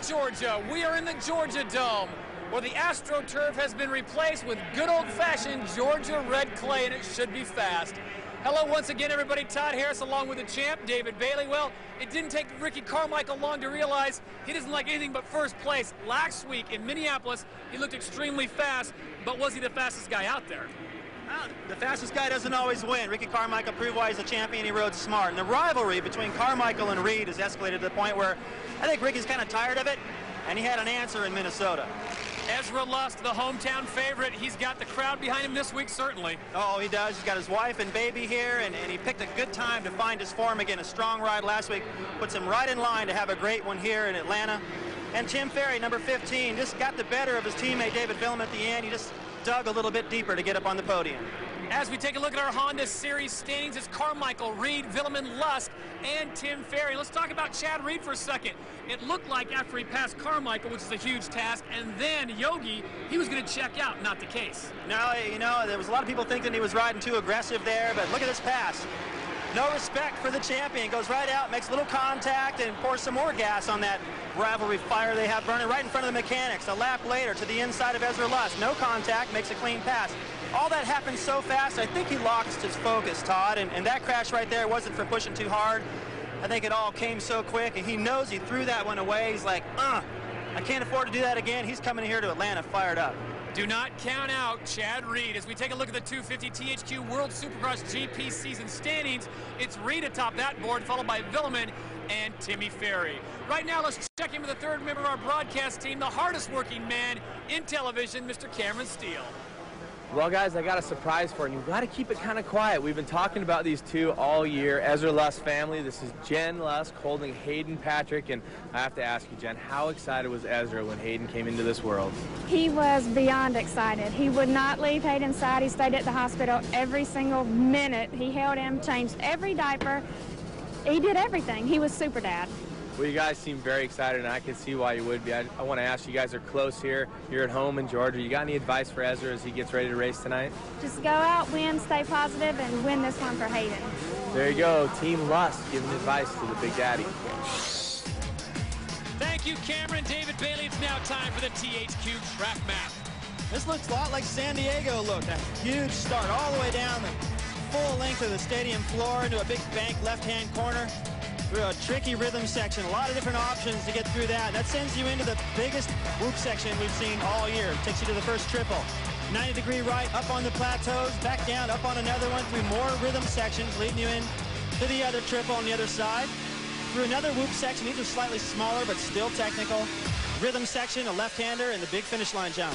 Georgia. We are in the Georgia Dome, where the AstroTurf has been replaced with good old-fashioned Georgia red clay, and it should be fast. Hello once again, everybody. Todd Harris along with the champ, David Bailey. Well, it didn't take Ricky Carmichael long to realize he doesn't like anything but first place. Last week in Minneapolis, he looked extremely fast, but was he the fastest guy out there? The fastest guy doesn't always win. Ricky Carmichael proved why he's a champion. He rode smart. And the rivalry between Carmichael and Reed has escalated to the point where I think Ricky's kind of tired of it, and he had an answer in Minnesota. Ezra Lusk, the hometown favorite. He's got the crowd behind him this week, certainly. Oh, he does. He's got his wife and baby here, and he picked a good time to find his form again. A strong ride last week puts him right in line to have a great one here in Atlanta. And Tim Ferry, number 15, just got the better of his teammate David Villem at the end. He just dug a little bit deeper to get up on the podium. As we take a look at our Honda Series standings, it's Carmichael, Reed, Villeman, Lusk, and Tim Ferry. Let's talk about Chad Reed for a second. It looked like after he passed Carmichael, which is a huge task, and then Yogi, he was going to check out. Not the case. No, you know, there was a lot of people thinking he was riding too aggressive there, but look at this pass. No respect for the champion. Goes right out, makes a little contact, and pours some more gas on that rivalry fire they have burning right in front of the mechanics. A lap later to the inside of Ezra Lusk. No contact, makes a clean pass. All that happened so fast, I think he lost his focus, Todd, and that crash right there wasn't for pushing too hard. I think it all came so quick, and he knows he threw that one away. He's like, I can't afford to do that again. He's coming here to Atlanta fired up. Do not count out Chad Reed. As we take a look at the 250 THQ World Supercross GP season standings, it's Reed atop that board, followed by Villeman and Timmy Ferry. Right now, let's check in with the third member of our broadcast team, the hardest working man in television, Mr. Cameron Steele. Well, guys, I got a surprise for you. You've got to keep it kind of quiet. We've been talking about these two all year. Ezra Lusk family. This is Jen Lusk holding Hayden Patrick. And I have to ask you, Jen, how excited was Ezra when Hayden came into this world? He was beyond excited. He would not leave Hayden's side. He stayed at the hospital every single minute. He held him, changed every diaper. He did everything. He was super dad. Well, you guys seem very excited, and I can see why you would be. I want to ask you, guys are close here. You're at home in Georgia. You got any advice for Ezra as he gets ready to race tonight? Just go out, win, stay positive, and win this one for Hayden. There you go. Team Lusk giving advice to the Big Daddy. Thank you, Cameron. David Bailey. It's now time for the THQ track map. This looks a lot like San Diego looked. A huge start all the way down the full length of the stadium floor into a big bank left-hand corner. Through a tricky rhythm section, a lot of different options to get through that. That sends you into the biggest whoop section we've seen all year. Takes you to the first triple. 90-degree right, up on the plateaus, back down, up on another one, through more rhythm sections, leading you in to the other triple on the other side. Through another whoop section, these are slightly smaller, but still technical. Rhythm section, a left-hander, and the big finish line jump.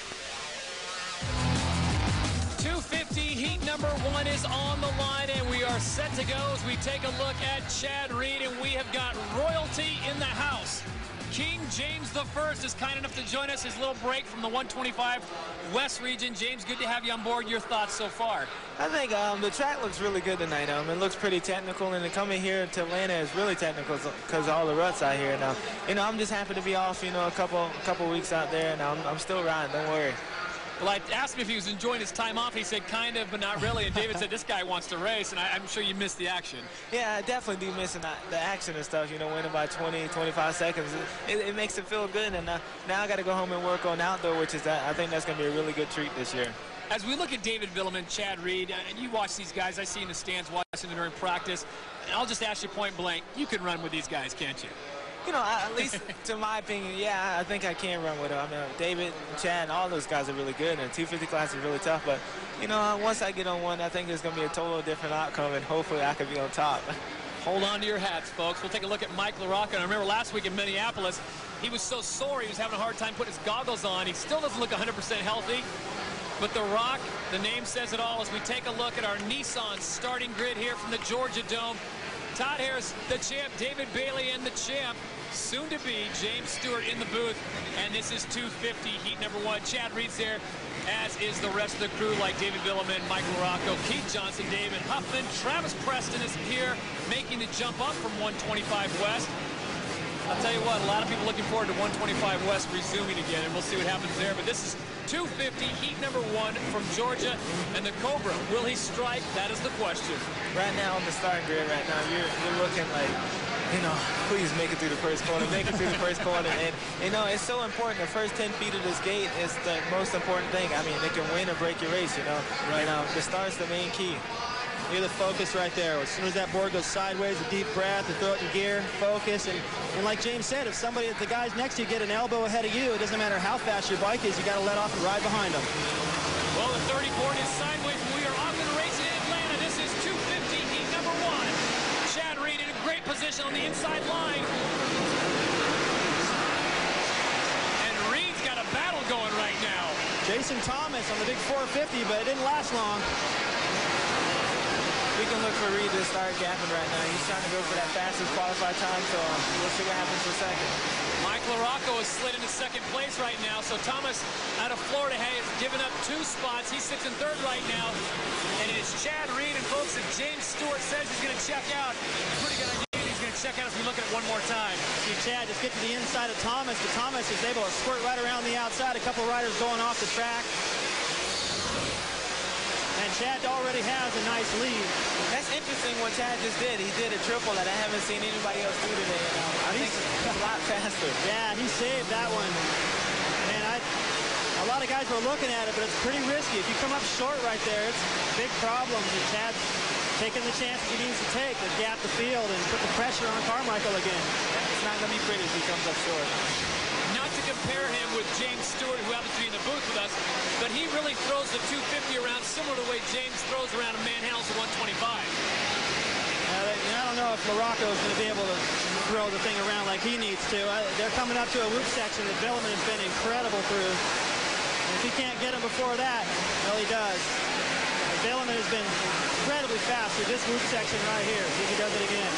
250 heat number 1 is on the line, and we are set to go as we take a look at Chad Reed, and we have got royalty in the house. King James I is kind enough to join us. His little break from the 125 West region. James, good to have you on board. Your thoughts so far? I think the track looks really good tonight. It looks pretty technical, and coming here to Atlanta is really technical because of all the ruts out here. Now, I'm just happy to be off, a couple weeks out there, and I'm still riding. Don't worry. Well, I asked him if he was enjoying his time off. He said kind of, but not really. And David said this guy wants to race, and I'm sure you missed the action. Yeah, I definitely do miss the action and stuff, winning by 20, 25 seconds. It makes it feel good, and now I got to go home and work on outdoor, which is I think that's going to be a really good treat this year. As we look at David Villeman, Chad Reed, and you watch these guys, I see in the stands watching them during practice, and I'll just ask you point blank, you can run with these guys, can't you? At least to my opinion, yeah, I think I can run with them. David, Chad, all those guys are really good, and 250 class is really tough. But, once I get on one, I think it's going to be a totally different outcome, and hopefully I can be on top. Hold on to your hats, folks. We'll take a look at Mike LaRocca. And I remember last week in Minneapolis, he was so sore, he was having a hard time putting his goggles on. He still doesn't look 100% healthy. But The Rock, the name says it all as we take a look at our Nissan starting grid here from the Georgia Dome. Todd Harris, the champ, David Bailey, and the champ, soon to be James Stewart in the booth. And this is 250 heat number 1. Chad Reed's there, as is the rest of the crew, like David Villeman, Michael Rocco, Keith Johnson, David Huffman. Travis Preston is here, making the jump up from 125 West. I'll tell you what, a lot of people looking forward to 125 West resuming again, and we'll see what happens there. But this is 250, heat number 1 from Georgia. And the Cobra, will he strike? That is the question. Right now on the starting grid right now, you're looking like, you know, please make it through the first corner, make it through the first corner. And, you know, it's so important. The first 10 feet of this gate is the most important thing. I mean, it can win or break your race, you know. Right. And the start's the main key. You're the focus right there. As soon as that board goes sideways, a deep breath, and throw it in gear, focus. And like James said, if the guys next to you get an elbow ahead of you, it doesn't matter how fast your bike is, you got to let off and ride behind them. Well, the 30 board is sideways. We are off and racing in Atlanta. This is 250, heat number 1. Chad Reed in a great position on the inside line. And Reed's got a battle going right now. Jason Thomas on the big 450, but it didn't last long. We can look for Reed to start gapping right now. He's trying to go for that fastest qualified time, so we'll see what happens for second. Mike LaRocco is slid into second place right now, so Thomas out of Florida has given up 2 spots. He sits in third right now, and it's Chad Reed. And folks, if James Stewart says he's going to check out, it's pretty good idea he's going to check out as we look at it one more time. See Chad just get to the inside of Thomas, but Thomas is able to squirt right around the outside. A couple riders going off the track. And Chad already has a nice lead. That's interesting what Chad just did. He did a triple that I haven't seen anybody else do today. I think it's a lot faster. Yeah, he saved that one. And a lot of guys were looking at it, but it's pretty risky. If you come up short right there, it's big problems. And Chad's taking the chances he needs to take to gap the field and put the pressure on Carmichael again. It's not going to be pretty if he comes up short. Not to compare him with James Stewart, who happens to be in the booth with us, but he really throws the 250 around similar to the way James throws around a manhandles the 125. I don't know if LaRocco is going to be able to throw the thing around like he needs to. They're coming up to a whoop section that Villeman has been incredible through. And if he can't get him before that, well, he does. Villeman has been incredibly fast through this whoop section right here. See if he does it again.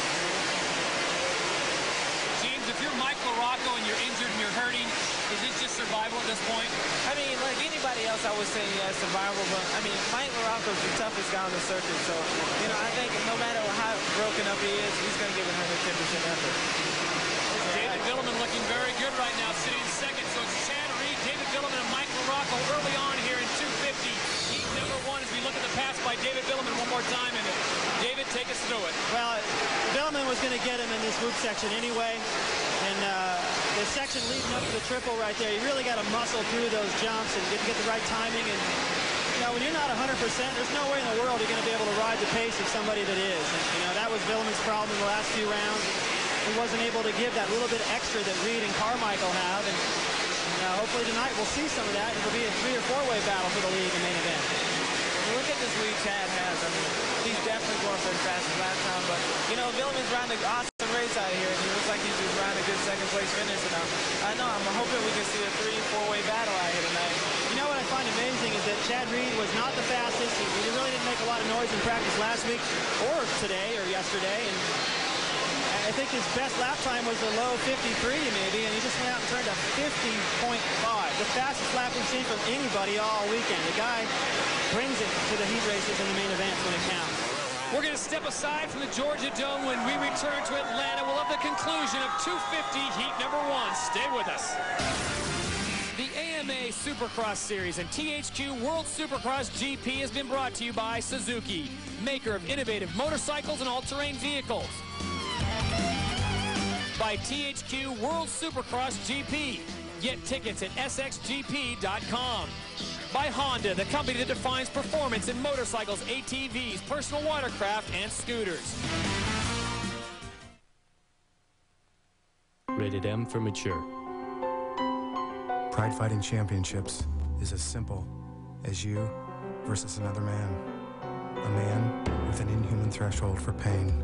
If you're Mike LaRocco and you're injured and you're hurting, is this just survival at this point? I mean, like anybody else, I would say survival. But I mean, Mike LaRocco is the toughest guy on the circuit. So, you know, I think no matter how broken up he is, he's going to give it 110% effort. David Villeman looking very good right now, sitting in second. So it's Chad Reed, David Villeman, and Mike LaRocco early on here in 250. Heat number 1 as we look at the pass by David Villeman one more time. And David, take us through it. Well, Villeman was going to get him in this whoop section anyway. And the section leading up to the triple right there, you really got to muscle through those jumps and get the right timing. And, you know, when you're not 100%, there's no way in the world you're going to be able to ride the pace of somebody that is. And, you know, that was Villeman's problem in the last few rounds. He wasn't able to give that little bit extra that Reed and Carmichael have. And hopefully tonight we'll see some of that. It'll be a 3- or 4-way battle for the lead in the main event. Look at this lead Chad has. I mean, he's definitely going for the fastest last time. But, you know, Villeman's riding an awesome race out here, and he looks like he's just riding a good second-place finish. And I'm hoping we can see a 3- or 4-way battle out here tonight. You know what I find amazing is that Chad Reed was not the fastest. He really didn't make a lot of noise in practice last week or today or yesterday. And I think his best lap time was a low 53 maybe, and he just went out and turned a 50.5. The fastest lap we've seen from anybody all weekend. The guy brings it to the heat races and the main events when it counts. We're going to step aside from the Georgia Dome. When we return to Atlanta, we'll have the conclusion of 250 heat number 1. Stay with us. The AMA Supercross Series and THQ World Supercross GP has been brought to you by Suzuki, maker of innovative motorcycles and all-terrain vehicles. By THQ World Supercross GP. Get tickets at sxgp.com. By Honda, the company that defines performance in motorcycles, ATVs, personal watercraft, and scooters. Rated M for mature. Pride Fighting Championships is as simple as you versus another man. A man with an inhuman threshold for pain.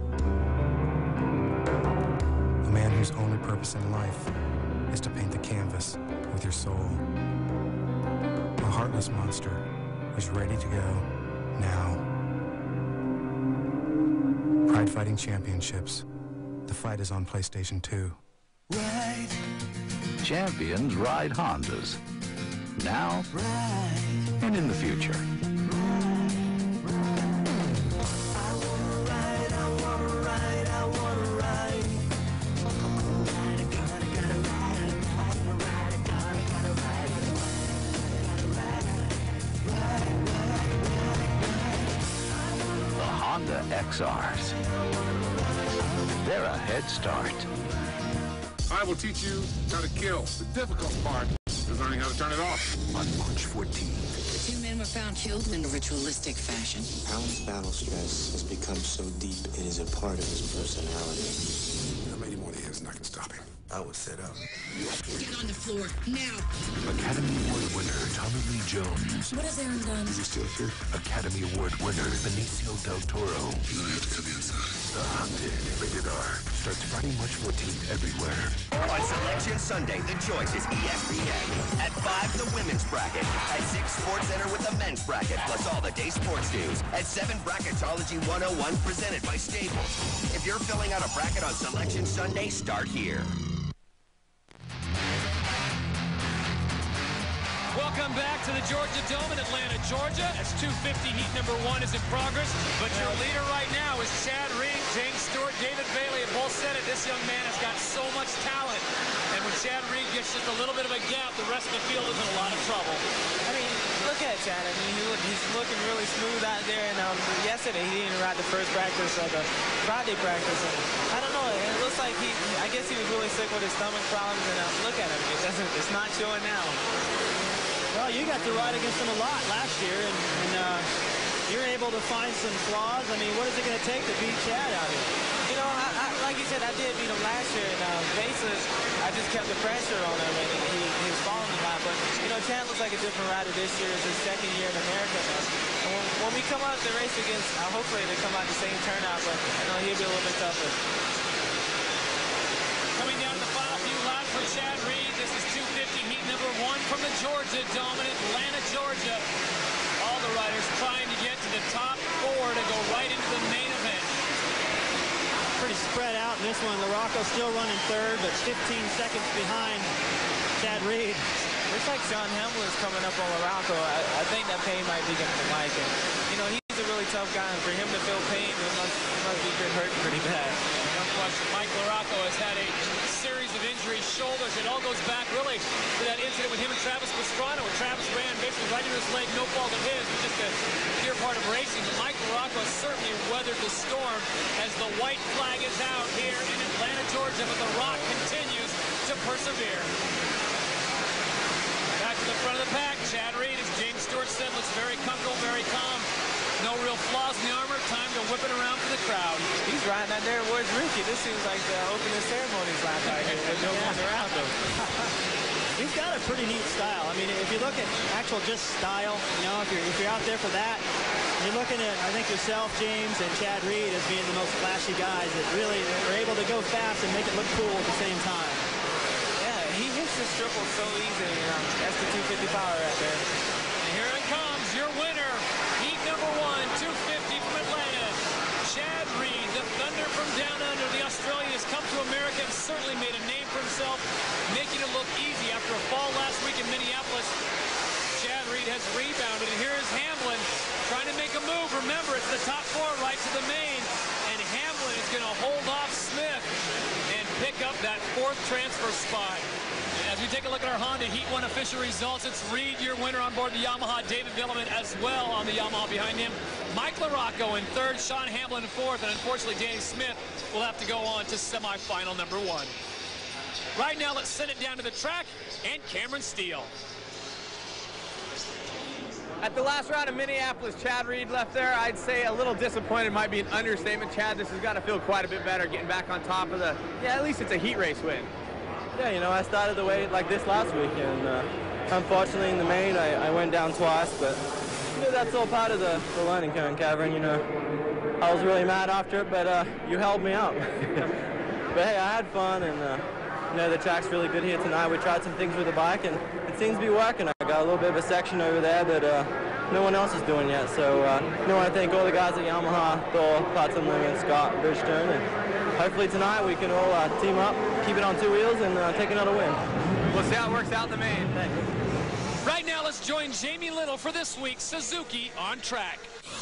A man whose only purpose in life is to paint the canvas with your soul. A heartless monster is ready to go now. Pride Fighting Championships. The fight is on PlayStation 2. Ride. Champions ride Hondas. Now and in the future. XRs. They're a head start. I will teach you how to kill. The difficult part is learning how to turn it off. On March 14th. 2 men were found killed in a ritualistic fashion. Alan's battle stress has become so deep it is a part of his personality. How many more years and I can stop him? I was set up. Get on the floor, now! Academy Award winner Tommy Lee Jones. What has Aaron done? Is he still here? Academy Award winner Benicio del Toro. You don't have to come inside. The Hunted, rated R, starts Friday, March 14th everywhere. On Selection Sunday, the choice is ESPN. At 5, the women's bracket. At 6, SportsCenter with the men's bracket, plus all the day sports news. At 7, Bracketology 101, presented by Staples. If you're filling out a bracket on Selection Sunday, start here. Welcome back to the Georgia Dome in Atlanta, Georgia, as 250 heat number 1 is in progress. But your leader right now is Chad Reed, James Stewart, David Bailey have both said it. This young man has got so much talent. And when Chad Reed gets just a little bit of a gap, the rest of the field is in a lot of trouble. I mean, look at Chad. I mean, he's looking really smooth out there. And yesterday, he didn't ride the first practice or the Friday practice. And I don't know. It looks like I guess he was really sick with his stomach problems. And look at him. It's not showing now. Well, you got to ride against him a lot last year, and you're able to find some flaws. I mean, what is it going to take to beat Chad out here? You know, like you said, I did beat him last year, and basically, I just kept the pressure on him, and he was falling a lot. But, you know, Chad looks like a different rider this year. It's his second year in America now. And when we come out the race against, hopefully they come out the same turnout, but I know he'll be a little bit tougher. Coming down to the final few laps for Chad Reed. This is 250 heat number 1 from the Georgia Dome in Atlanta, Georgia. All the riders trying to get to the top 4 to go right into the main event. Pretty spread out in this one. LaRocco still running third, but 15 seconds behind Chad Reed. Looks like Sean Hamblin's coming up on LaRocco. I think that pain might be getting to Mike. And, you know, he's a really tough guy, and for him to feel pain, it must be hurting pretty bad. No question. Mike LaRocco has had a series of injuries, shoulders. It all goes back, really, to that incident with him and Travis Pastrana, where Travis ran basically right into his leg, no fault of his, but just a pure part of racing. But Mike LaRocco has certainly weathered the storm as the white flag is out here in Atlanta, Georgia, but the Rock continues to persevere. Back to the front of the pack, Chad Reed, as James Stewart said, looks very comfortable, very calm. No real flaws in the armor. Time to whip it around for the crowd. He's riding out there with Ricky. This seems like the opening ceremonies last night with no one around him. He's got a pretty neat style. I mean, if you look at actual just style, you know, if you're out there for that, you're looking at, I think, yourself, James, and Chad Reed as being the most flashy guys that really are able to go fast and make it look cool at the same time. Yeah, he hits his triple so easy. That's the 250 power right there. And here it comes, your winner. Heat number 1, 250 from Atlanta. Chad Reed, the Thunder from down under. The Australian has come to America and certainly made a name for himself, making it look easy after a fall last week in Minneapolis. Chad Reed has rebounded, and here is Hamlin trying to make a move. Remember, it's the top 4 right to the main, and Hamlin is going to hold off Smith and pick up that 4th transfer spot. As we take a look at our Honda Heat 1 official results, it's Reed, your winner on board the Yamaha. David Villeman as well on the Yamaha behind him. Mike LaRocco in 3rd, Sean Hamlin in 4th, and unfortunately Danny Smith will have to go on to semifinal number 1. Right now, let's send it down to the track and Cameron Steele. At the last round of Minneapolis, Chad Reed left there. I'd say a little disappointed might be an understatement. Chad, this has got to feel quite a bit better getting back on top of the, at least it's a heat race win. Yeah, you know, I started the way like this last week, and unfortunately in the main I went down twice, but you know, that's all part of the learning curve, Cameron. You know, I was really mad after it, but you held me up. But hey, I had fun, and you know, the track's really good here tonight. We tried some things with the bike, and it seems to be working. I got a little bit of a section over there that no one else is doing yet. So you know, I thank all the guys at Yamaha, Thor, Parts Unlimited, Scott, Bridgestone, and hopefully tonight we can all team up, keep it on 2 wheels, and take another win. We'll see how it works out in the main. Thanks. Right now, let's join Jamie Little for this week's Suzuki On Track.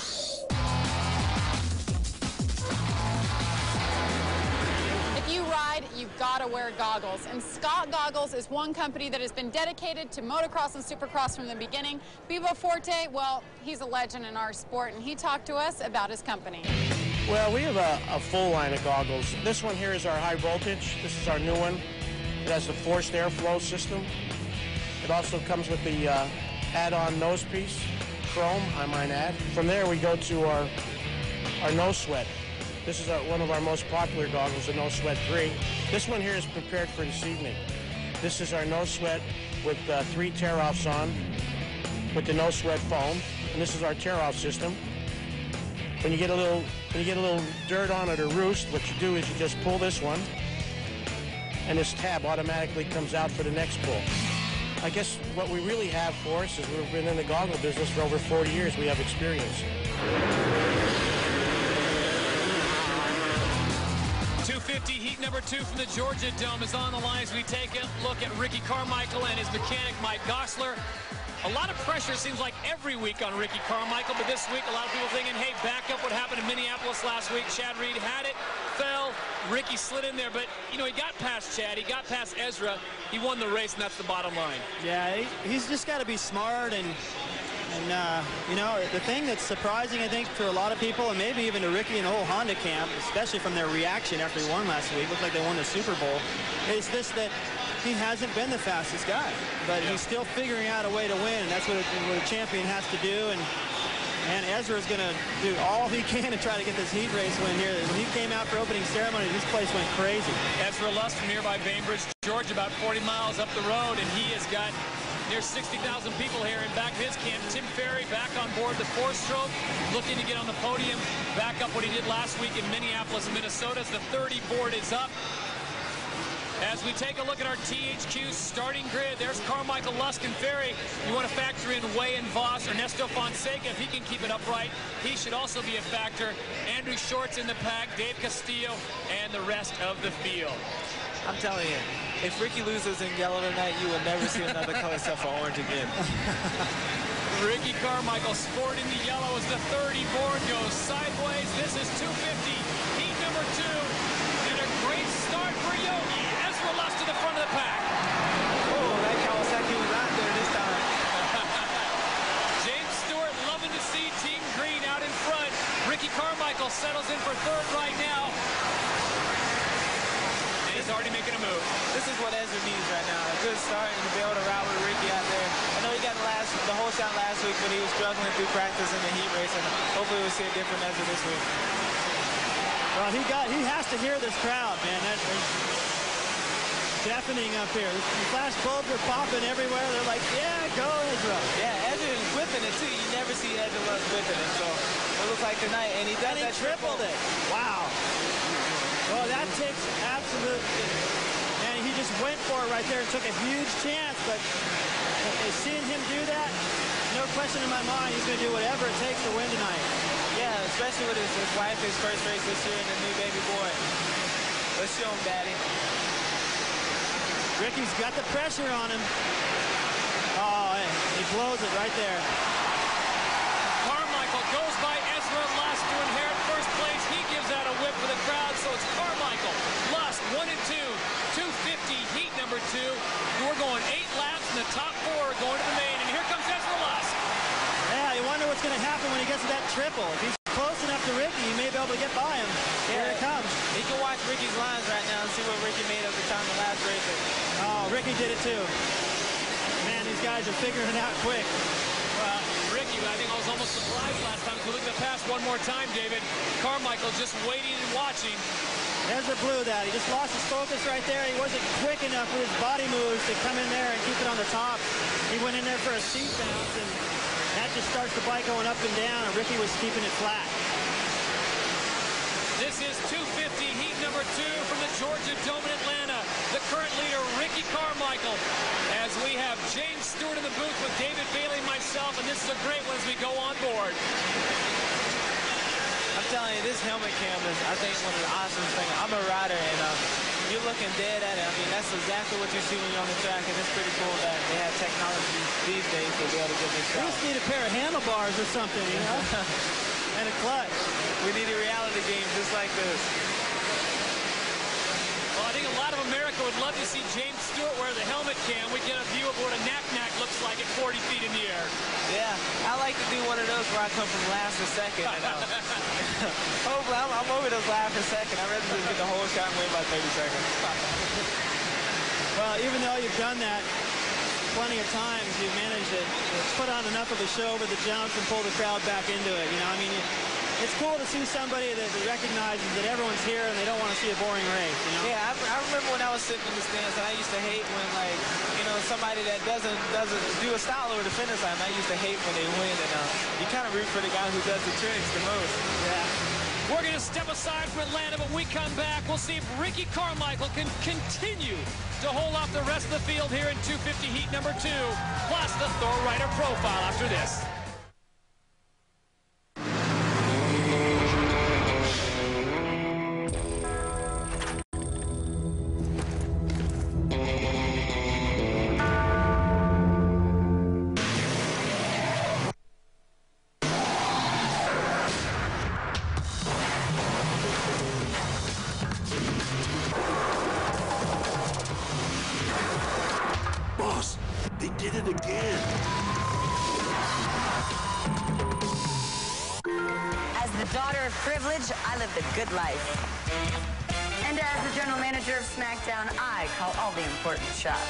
If you ride, you've got to wear goggles. And Scott Goggles is one company that has been dedicated to motocross and supercross from the beginning. Bibo Forte, well, he's a legend in our sport, and he talked to us about his company. Well, we have a full line of goggles. This one here is our high voltage. This is our new one. It has the forced airflow system. It also comes with the add-on nose piece, chrome, I might add. From there, we go to our No Sweat. This is one of our most popular goggles, the No Sweat 3. This one here is prepared for this evening. This is our No Sweat with 3 tear-offs on with the No Sweat foam. And this is our tear-off system. When you get a little dirt on it or roost, what you do is you just pull this one, and this tab automatically comes out for the next pull. I guess what we really have for us is we've been in the goggle business for over 40 years. We have experience. 250 heat number 2 from the Georgia Dome is on the line as we take a look at Ricky Carmichael and his mechanic Mike Gosselaar. A lot of pressure seems like every week on Ricky Carmichael, but this week a lot of people thinking, hey, back up what happened in Minneapolis last week. Chad Reed had it, fell, Ricky slid in there, but, you know, he got past Chad, he got past Ezra, he won the race, and that's the bottom line. Yeah, he's just got to be smart, and you know, the thing that's surprising, I think, to a lot of people, and maybe even to Ricky and the whole Honda camp, especially from their reaction after he won last week, looked like they won the Super Bowl, is this, that he hasn't been the fastest guy, but he's still figuring out a way to win, and that's what a champion has to do. And Ezra's going to do all he can to try to get this heat race win here. When he came out for opening ceremony, this place went crazy. Ezra Lust from nearby Bainbridge, Georgia, about 40 miles up the road, and he has got near 60,000 people here in back of his camp. Tim Ferry back on board the 4-stroke, looking to get on the podium, back up what he did last week in Minneapolis, Minnesota. The 30 board is up. As we take a look at our THQ starting grid, there's Carmichael, Lusk, and Ferry. You want to factor in Way and Voss, Ernesto Fonseca, if he can keep it upright. He should also be a factor. Andrew Short's in the pack, Dave Castillo, and the rest of the field. I'm telling you, if Ricky loses in yellow tonight, you will never see another color except for orange again. Ricky Carmichael sporting the yellow as the 30 board goes sideways. This is 250, heat number 2, and a great start for Yogi. Ezra Lust to the front of the pack. Oh, that Kawasaki was out there this time. James Stewart loving to see Team Green out in front. Ricky Carmichael settles in for 3rd right now. And he's already making a move. This is what Ezra needs right now. A good start and to be able to ride with Ricky out there. I know he got the whole shot last week, but he was struggling through practice in the heat race, and hopefully we'll see a different Ezra this week. Well, he has to hear this crowd, man. That's deafening up here. The flash bulbs are popping everywhere. They're like, yeah, go Ezra. Yeah, Ezra is whipping it too. You never see Ezra Lust whipping it. So it looks like tonight, and he does that tripled it. Wow. Well, that takes absolute. And he just went for it right there and took a huge chance. But seeing him do that, no question in my mind, he's going to do whatever it takes to win tonight. Yeah, especially with his wife, his first race this year, and the new baby boy. Let's show him, Daddy. Ricky's got the pressure on him. Oh, he blows it right there. Carmichael goes by Ezra Lust to inherit first place. He gives out a whip for the crowd, so it's Carmichael, Lust, 1 and 2, 250, heat number 2. We're going 8 laps, and the top 4 are going to the main, and here comes Ezra Lust. Yeah, you wonder what's going to happen when he gets to that triple. If he's close enough to Ricky, he may be able to get by him. Yeah. Here it comes. He can watch Ricky's lines right now and see what Ricky made of the time the last race. Oh, Ricky did it too. Man, these guys are figuring it out quick. Well, Ricky, I think I was almost surprised last time. If we look at the pass one more time, David, Carmichael just waiting and watching. Ezra blew that. He just lost his focus right there. He wasn't quick enough with his body moves to come in there and keep it on the top. He went in there for a seat bounce, and that just starts the bike going up and down, and Ricky was keeping it flat. This is 250, heat number 2 from the Georgia Dome in Atlanta. The current leader, Ricky Carmichael, as we have James Stewart in the booth with David Bailey and myself, and this is a great one as we go on board. I'm telling you, this helmet cam is, I think, one of the awesome things. I'm a rider, and you're looking dead at it. I mean, that's exactly what you see when you're on the track, and it's pretty cool that they have technology these days to be able to get this shot. We just need a pair of handlebars or something, you know? And a clutch. We need a reality game just like this. Well, I think a lot crowd of America would love to see James Stewart wear the helmet cam. We get a view of what a knack-knack looks like at 40 feet in the air. Yeah, I like to do one of those where I come from last or second. And, hopefully, I'm over those last or second. I'd rather just get the whole shot and win by 30 seconds. Well, even though you've done that plenty of times, you've managed to put on enough of a show over the jumps and pull the crowd back into it. You know, I mean, it's cool to see somebody that recognizes that everyone's here and they don't want to see a boring race, you know? Yeah, I remember when I was sitting in the stands and I used to hate when, like, you know, somebody that doesn't do a style over the finish line, I used to hate when they win, and you kind of root for the guy who does the tricks the most. Yeah. We're going to step aside from Atlanta, but when we come back, we'll see if Ricky Carmichael can continue to hold off the rest of the field here in 250 heat number 2, plus the Thor Rider profile after this. I live the good life. And as the general manager of SmackDown, I call all the important shots.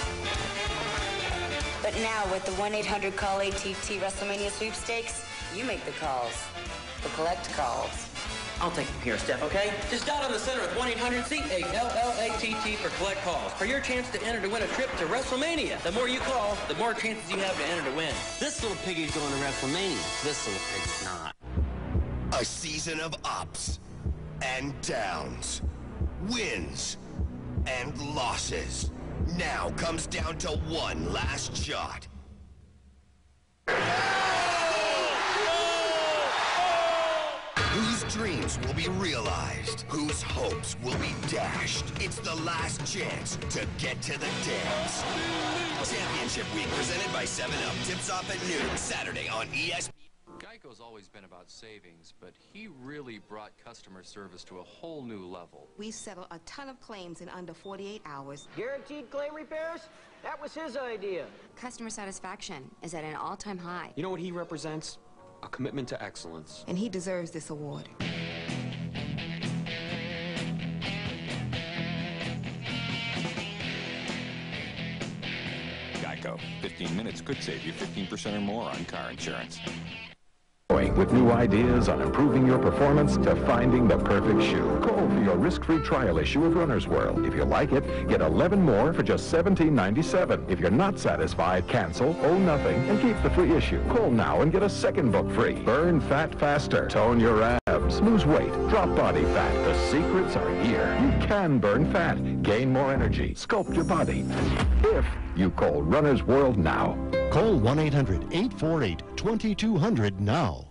But now with the 1-800-CALL-ATT WrestleMania sweepstakes, you make the calls. The collect calls. I'll take them here, Steph, okay? Just dot on the center with 1-800-CALLATT for collect calls. For your chance to enter to win a trip to WrestleMania. The more you call, the more chances you have to enter to win. This little piggy's going to WrestleMania. This little pig's not. A season of ups and downs, wins and losses. Now comes down to one last shot. Whose dreams will be realized? Whose hopes will be dashed? It's the last chance to get to the dance. Championship Week presented by 7-Up. Tips off at noon, Saturday on ESPN. Geico's always been about savings, but he really brought customer service to a whole new level. We settle a ton of claims in under 48 hours. Guaranteed claim repairs? That was his idea. Customer satisfaction is at an all-time high. You know what he represents? A commitment to excellence. And he deserves this award. Geico. 15 minutes could save you 15% or more on car insurance. With new ideas on improving your performance to finding the perfect shoe. Call for your risk-free trial issue of Runner's World. If you like it, get 11 more for just $17.97. If you're not satisfied, cancel, owe nothing, and keep the free issue. Call now and get a second book free. Burn fat faster. Tone your abs. Lose weight. Drop body fat. The secrets are here. You can burn fat. Gain more energy. Sculpt your body. If you call Runner's World now. Call 1-800-848-2200 now.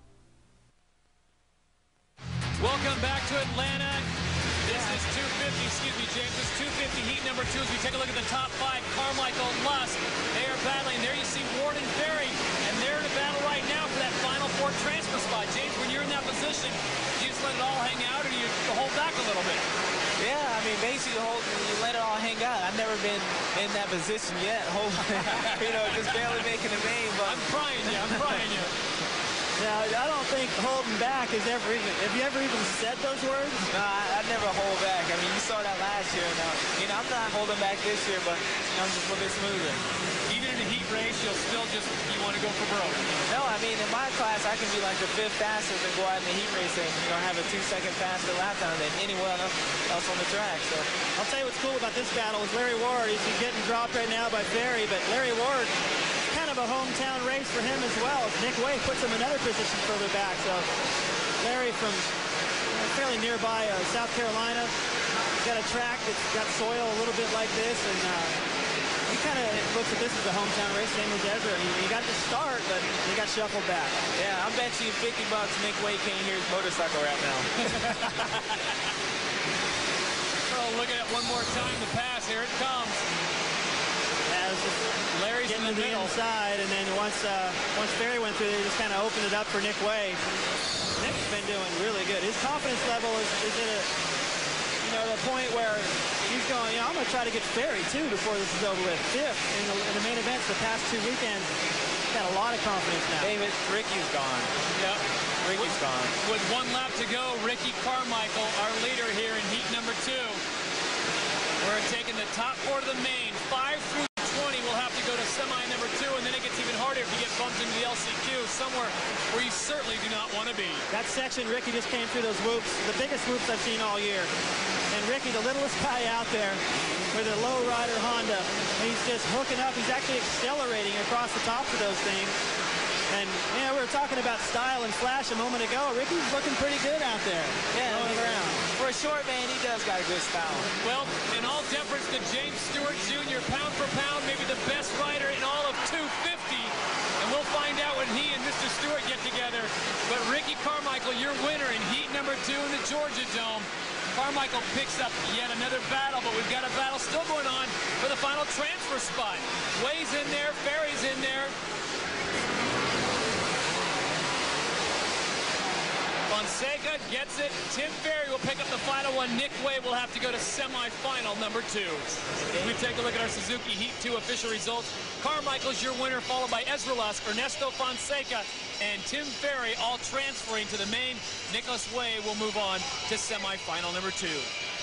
Welcome back to Atlanta. This is 250, excuse me, James. This is 250 heat number 2 as we take a look at the top 5. Carmichael, Lusk, they are battling. There you see Ward and Ferry, and they're in a battle right now for that final 4 transfer spot. James, when you're in that position, do you just let it all hang out, or do you hold back a little bit? Yeah, I mean, basically, you let it all hang out. I've never been in that position yet. You know, just barely making a name. But I'm prying you. I'm prying you. Now, I don't think holding back is ever even... Have you ever even said those words? No, I never hold back. I mean, you saw that last year. Now, you know, I'm not holding back this year, but you know, I'm just a little bit smoother. Even in a heat race, you'll still just... You want to go for broke. No, I mean, in my class, I can be like the 5th fastest and go out in the heat race and, you know, have a 2-second faster lap time than anyone else on the track. So I'll tell you what's cool about this battle is Larry Ward. He's getting dropped right now by Ferry, but Larry Ward... kind of a hometown race for him as well. Nick Way puts him another position further back. So Larry from fairly nearby South Carolina, he's got a track that's got soil a little bit like this, and he kind of looks at this as a hometown race, same as Ezra. He got the start, but he got shuffled back. Yeah, I'll bet you $50 Nick Way can't hear his motorcycle right now. Oh, look at it one more time, the pass. Here it comes. Larry's getting to the inside, and then once Ferry went through, they just kind of opened it up for Nick Way. Nick's been doing really good. His confidence level is at a, you know, to the point where he's going, you know, I'm going to try to get Ferry, too, before this is over with. Fifth in the main events the past 2 weekends. Got a lot of confidence now. David, Ricky's gone. Yep. Ricky's gone. With 1 lap to go, Ricky Carmichael, our leader here in heat number 2. We're taking the top 4 of the main. 5 through 20 will have to go to semi number 2, and then it gets even harder if you get bumped into the LCQ, somewhere where you certainly do not want to be. That section, Ricky just came through those whoops, the biggest whoops I've seen all year. And Ricky, the littlest guy out there with a low rider Honda, he's just hooking up. He's actually accelerating across the tops of those things. And, you know, we were talking about style and flash a moment ago. Ricky's looking pretty good out there. Yeah, rolling around. For a short man, he does got a good style. Well, in all deference to James Stewart Jr., pound for pound, maybe the best rider in all of 250. And we'll find out when he and Mr. Stewart get together. But Ricky Carmichael, your winner in heat number 2 in the Georgia Dome. Carmichael picks up yet another battle, but we've got a battle still going on for the final transfer spot. Way's in there, Ferry's in there. Fonseca gets it. Tim Ferry will pick up the final one. Nick Way will have to go to semifinal number 2. As we take a look at our Suzuki Heat 2 official results, Carmichael's your winner, followed by Ezra Lusk, Ernesto Fonseca, and Tim Ferry, all transferring to the main. Nicholas Way will move on to semifinal number 2.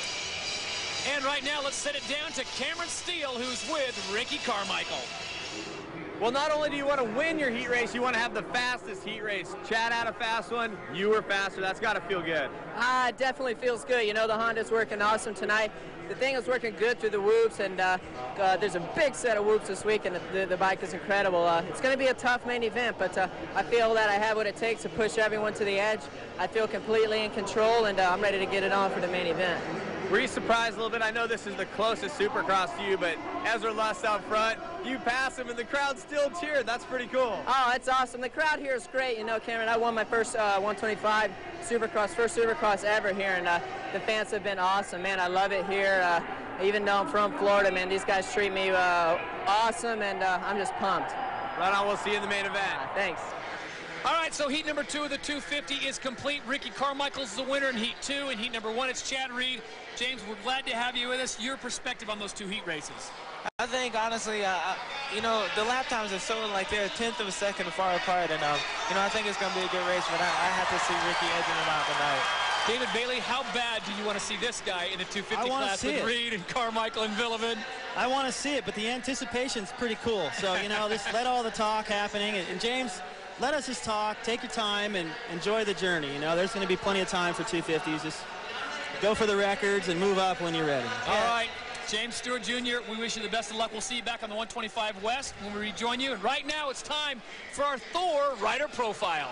And right now, let's set it down to Cameron Steele, who's with Ricky Carmichael. Well, not only do you want to win your heat race, you want to have the fastest heat race. Chad had a fast one. You were faster. That's got to feel good. It definitely feels good. You know, the Honda's working awesome tonight. The thing is working good through the whoops, and there's a big set of whoops this week, and the bike is incredible. It's going to be a tough main event, but I feel that I have what it takes to push everyone to the edge. I feel completely in control, and I'm ready to get it on for the main event. Were you surprised a little bit? I know this is the closest Supercross to you, but Ezra Lusk out front, you pass him, and the crowd still cheered. That's pretty cool. Oh, it's awesome. The crowd here is great. You know, Cameron, I won my first 125 Supercross, first Supercross ever here, and the fans have been awesome. Man, I love it here. Even though I'm from Florida, man, these guys treat me awesome, and I'm just pumped. Right on. We'll see you in the main event. Thanks. All right, so heat number 2 of the 250 is complete. Ricky Carmichael's the winner in heat 2. In heat number 1, it's Chad Reed. James, we're glad to have you with us. Your perspective on those 2 heat races. I think, honestly, you know, the lap times are so, like, they're a tenth of a second far apart. And, you know, I think it's going to be a good race, but I have to see Ricky edging him out tonight. David Bailey, how bad do you want to see this guy in the 250 class with Reed and Carmichael and Villivan? I want to see it, but the anticipation's pretty cool. So, you know, just let all the talk happening. And James, let us just talk, take your time, and enjoy the journey. You know, there's going to be plenty of time for 250s. Just go for the records and move up when you're ready. All right, James Stewart Jr., we wish you the best of luck. We'll see you back on the 125 West when we rejoin you. And right now, it's time for our Thor Rider Profile.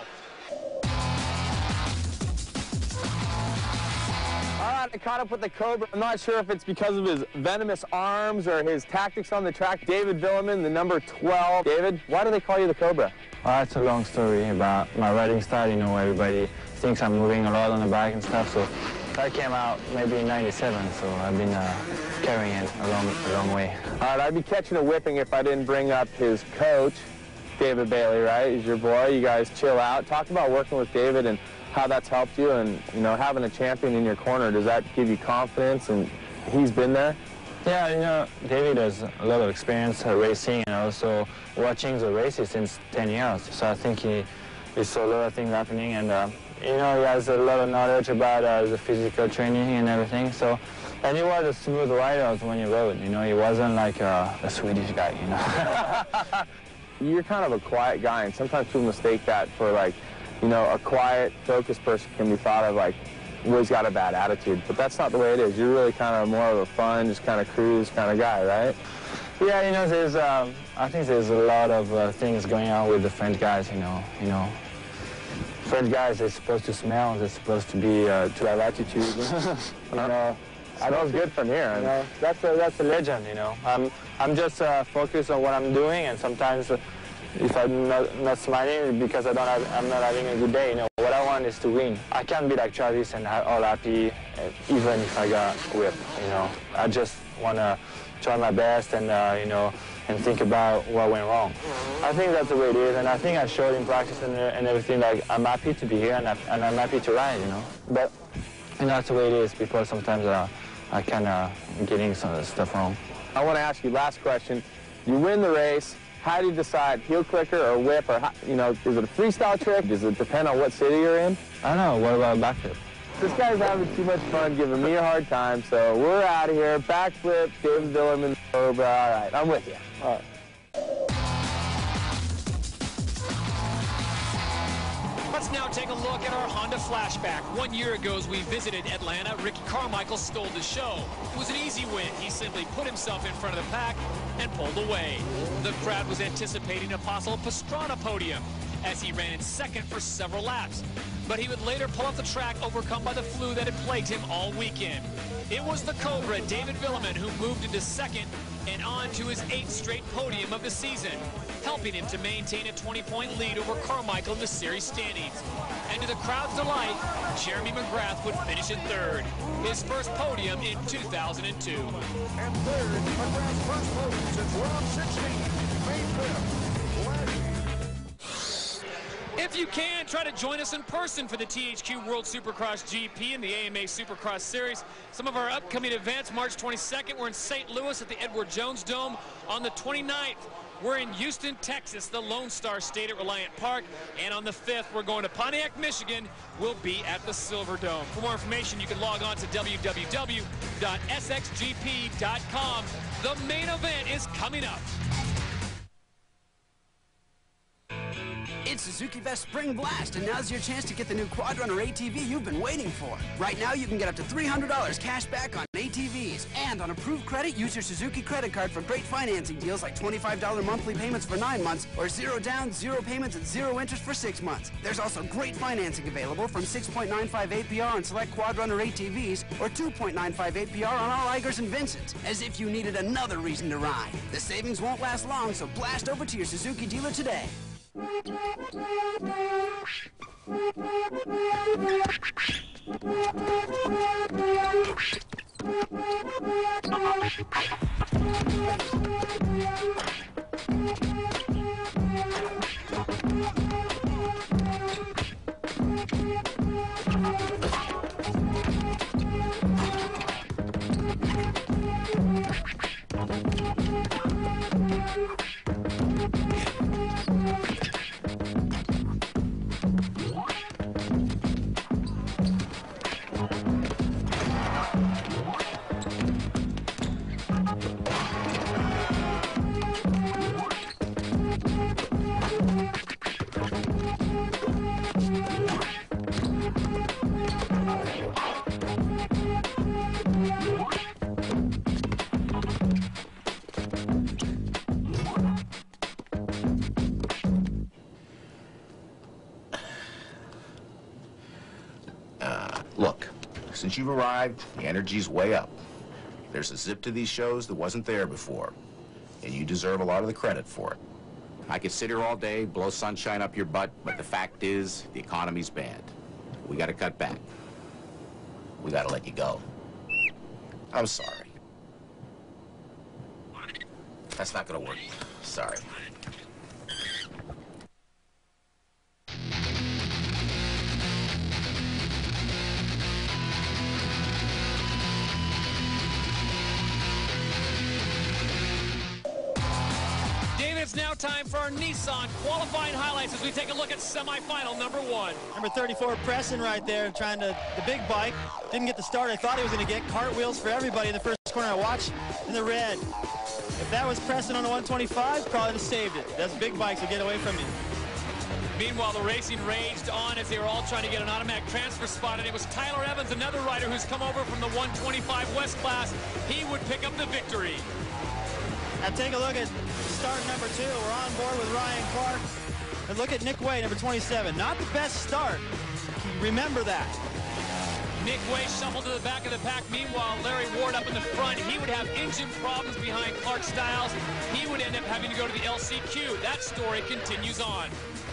All right, I caught up with the Cobra. I'm not sure if it's because of his venomous arms or his tactics on the track. David Villiman, the number 12. David, why do they call you the Cobra? Well, it's a long story about my riding style. You know, everybody thinks I'm moving a lot on the bike and stuff, so that came out maybe in '97, so I've been carrying it a long way. All right, I'd be catching a whipping if I didn't bring up his coach, David Bailey, right? He's your boy. You guys chill out. Talk about working with David and how that's helped you, and, you know, having a champion in your corner. Does that give you confidence, and he's been there? Yeah, you know, David has a lot of experience racing and also watching the races since 10 years. So I think he saw a lot of things happening, and, you know, he has a lot of knowledge about the physical training and everything. So, and he was a smooth rider when he rode. You know, he wasn't like a Swedish guy, you know. You're kind of a quiet guy, and sometimes people mistake that for, like, you know, a quiet, focused person can be thought of like, well, he's got a bad attitude, but that's not the way it is. You're really kind of more of a fun, just kind of cruise kind of guy, right? Yeah, you know, there's, I think there's a lot of things going on with the French guys, you know. French guys, they're supposed to smell, they're supposed to be, to have attitude, you know. I know it's good from here. You know, that's a legend, you know. I'm just focused on what I'm doing, and sometimes if I'm not smiling because I'm not having a good day, you know. What I want is to win. I can't be like Travis and all happy, even if I got whipped, you know. I just want to try my best and, you know, and think about what went wrong. I think that's the way it is, and I think I showed in practice and everything, like, I'm happy to be here and I'm happy to ride, you know. But, and that's the way it is. People sometimes I kind of getting some of the stuff wrong. I want to ask you, last question. You win the race. How do you decide, heel clicker or whip, or, you know, is it a freestyle trick? Does it depend on what city you're in? I don't know. What about backflip? This guy's having too much fun giving me a hard time, so we're out of here. Backflip, David Vuillemin, Cobra. All right, I'm with you. All right. Let's now take a look at our Honda flashback. 1 year ago, as we visited Atlanta, Ricky Carmichael stole the show. It was an easy win. He simply put himself in front of the pack and pulled away. The crowd was anticipating a possible Pastrana podium as he ran in second for several laps. But he would later pull off the track, overcome by the flu that had plagued him all weekend. It was the Cobra, David Vuillemin, who moved into second and on to his 8th straight podium of the season, helping him to maintain a 20-point lead over Carmichael in the series standings. And to the crowd's delight, Jeremy McGrath would finish in third, his first podium in 2002. And third, McGrath's first podium since round 16, May 5th. If you can, try to join us in person for the THQ World Supercross GP and the AMA Supercross Series. Some of our upcoming events, March 22nd, we're in St. Louis at the Edward Jones Dome. On the 29th, we're in Houston, Texas, the Lone Star State at Reliant Park. And on the 5th, we're going to Pontiac, Michigan. We'll be at the Silver Dome. For more information, you can log on to www.sxgp.com. The main event is coming up. It's Suzuki Fest Spring Blast, and now's your chance to get the new Quad Runner ATV you've been waiting for. Right now, you can get up to $300 cash back on ATVs. And on approved credit, use your Suzuki credit card for great financing deals like $25 monthly payments for 9 months, or 0 down, 0 payments, and 0 interest for 6 months. There's also great financing available from 6.95 APR on select Quad Runner ATVs, or 2.95 APR on all Eigers and Vincents, as if you needed another reason to ride. The savings won't last long, so blast over to your Suzuki dealer today. Look, since you've arrived, the energy's way up. There's a zip to these shows that wasn't there before, and you deserve a lot of the credit for it. I could sit here all day, blow sunshine up your butt, but the fact is, the economy's bad. We gotta cut back. We gotta let you go. I'm sorry. That's not gonna work. Sorry. It's now time for our Nissan qualifying highlights as we take a look at semifinal number 1. Number 34, Preston right there, trying to, the big bike. Didn't get the start I thought he was going to get. Cartwheels for everybody in the first corner. I watched in the red. If that was Preston on the 125, probably would have saved it. That's big bikes to get away from you. Meanwhile, the racing raged on as they were all trying to get an automatic transfer spot, and it was Tyler Evans, another rider who's come over from the 125 West class. He would pick up the victory. Now take a look at start number 2. We're on board with Ryan Clark. And look at Nick Way, number 27. Not the best start. Remember that. Nick Way shuffled to the back of the pack. Meanwhile, Larry Ward up in the front. He would have engine problems behind Clark Stiles. He would end up having to go to the LCQ. That story continues on.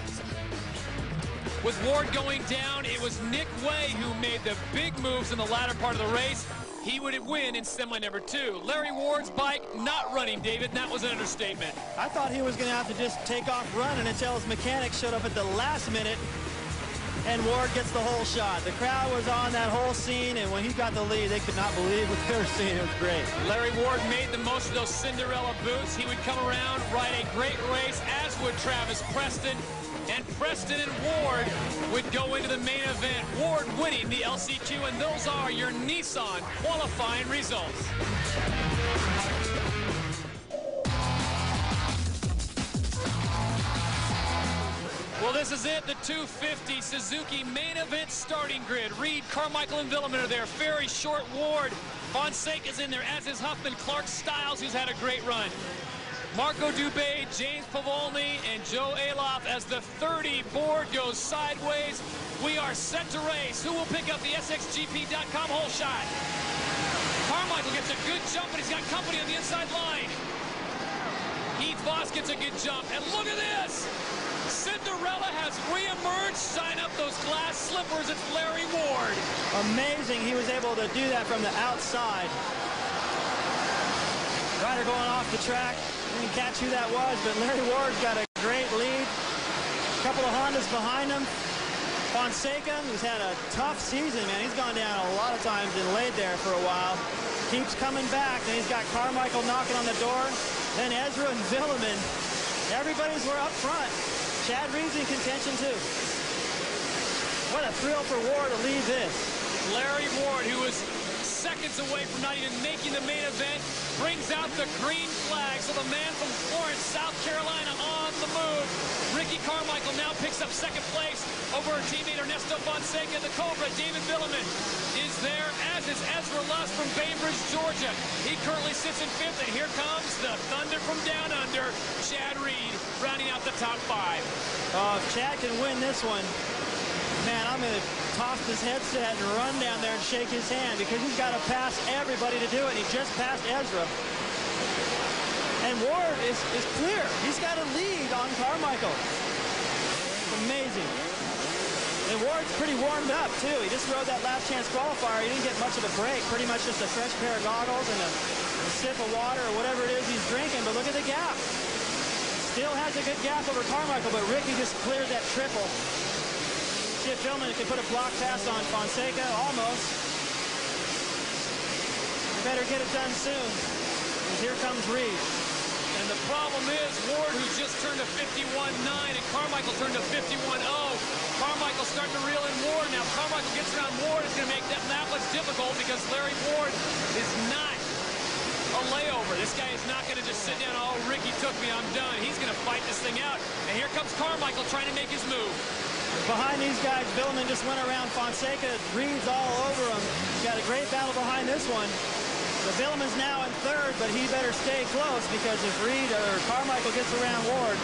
With Ward going down, it was Nick Way who made the big moves in the latter part of the race. He would win in semi number 2. Larry Ward's bike not running, David, and that was an understatement. I thought he was going to have to just take off running until his mechanic showed up at the last minute. and Ward gets the whole shot. The crowd was on that whole scene, and when he got the lead, they could not believe what they were seeing. It was great. Larry Ward made the most of those Cinderella boots. He would come around, ride a great race, as would Travis Preston. And Preston and Ward would go into the main event. Ward winning the LCQ, and those are your Nissan qualifying results. Well, this is it, the 250 Suzuki main event starting grid. Reed, Carmichael, and Villeman are there. Ferry, Short, Ward. Fonseca's in there, as is Huffman. Clark, Styles, who's had a great run. Marco Dubé, James Pavolny, and Joe Aloff as the 30 board goes sideways. We are set to race. Who will pick up the SXGP.com hole shot? Carmichael gets a good jump, and he's got company on the inside line. Heath Voss gets a good jump, and look at this! Cinderella has re-emerged. Sign up those glass slippers. It's Larry Ward. Amazing he was able to do that from the outside. Rider going off the track. Didn't catch who that was, but Larry Ward's got a great lead. A couple of Hondas behind him. Fonseca, who's had a tough season, man. He's gone down a lot of times and laid there for a while. Keeps coming back. Then he's got Carmichael knocking on the door. Then Ezra and Villeman. Everybody's were up front. Chad Reed's in contention, too. What a thrill for Ward to lead this. Larry Ward, who was seconds away from not even making the main event, brings out the green flag. So the man from Florence, South Carolina, on the move. Ricky Carmichael now picks up second place over her teammate Ernesto Fonseca. The Cobra, David Villeman, is there, as is Ezra Luss from Bainbridge, Georgia. He currently sits in fifth, and here comes the Thunder from down under, Chad Reed, rounding out the top five. If Chad can win this one, man, I'm going to toss this headset and run down there and shake his hand, because he's got to pass everybody to do it. He just passed Ezra. And Ward is clear. He's got a lead on Carmichael. It's amazing. And Ward's pretty warmed up, too. He just rode that last chance qualifier. He didn't get much of a break. Pretty much just a fresh pair of goggles and a sip of water or whatever it is he's drinking. But look at the gap. Still has a good gap over Carmichael, but Ricky just cleared that triple. See if Villeman can put a block pass on Fonseca. Almost. You better get it done soon. Because here comes Reed. And the problem is Ward, who's just turned a 51.9, and Carmichael turned a 51.0. Carmichael starting to reel in Ward. Now Carmichael gets around Ward. It's going to make that lap less difficult, because Larry Ward is not a layover. This guy is not going to just sit down, oh, Ricky took me, I'm done. He's going to fight this thing out. And here comes Carmichael trying to make his move. Behind these guys, Villeman just went around Fonseca. Reed's all over him. Got a great battle behind this one. The Villeman's now in third, but he better stay close, because if Reed or Carmichael gets around Ward,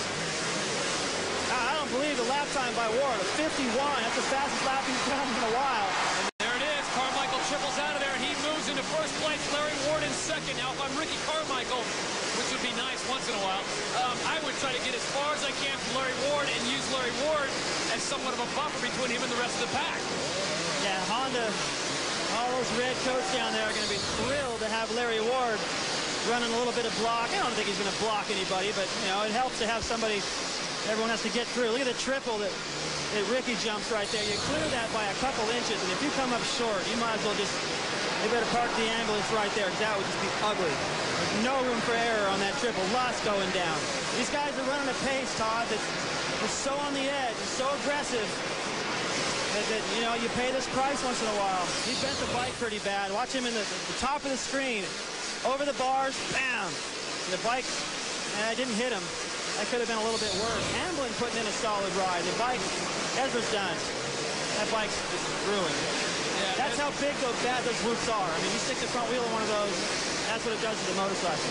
I don't believe the lap time by Ward, a 51. That's the fastest lap he's done in a while. And there it is. Carmichael triples out of there, and he moves into first place. Larry Ward in second. Now, if I'm Ricky Carmichael, which would be nice once in a while, I would try to get as far as I can from Larry Ward and use Larry Ward as somewhat of a buffer between him and the rest of the pack. Yeah, Honda, all those red coats down there are going to be thrilled to have Larry Ward running a little bit of block. I don't think he's going to block anybody, but, you know, it helps to have somebody everyone has to get through. Look at the triple that Ricky jumps right there. You clear that by a couple inches, and if you come up short, you might as well just, you better park the ambulance right there, because that would just be ugly. There's no room for error on that triple. Lots going down. These guys are running a pace, Todd, that's so on the edge, so aggressive. That, you know, you pay this price once in a while. He bent the bike pretty bad. Watch him in the top of the screen. Over the bars, bam. And the bike, didn't hit him. That could have been a little bit worse. Hamblin putting in a solid ride. The bike, Ezra's done. That bike's just ruined. Yeah, that's how big those whoops are. I mean, you stick the front wheel in one of those, that's what it does to the motorcycle.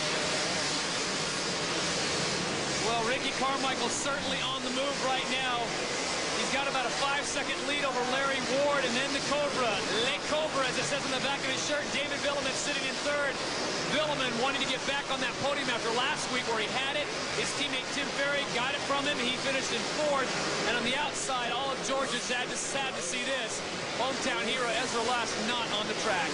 Well, Ricky Carmichael's certainly on the move right now. He's got about a 5-second lead over Larry Ward, and then the Cobra. Le Cobra, as it says on the back of his shirt. David Villeman sitting in third. Villeman wanting to get back on that podium after last week where he had it. His teammate Tim Ferry got it from him. He finished in fourth. And on the outside, all of Georgia's sad to see this. Hometown hero Ezra Luss not on the track.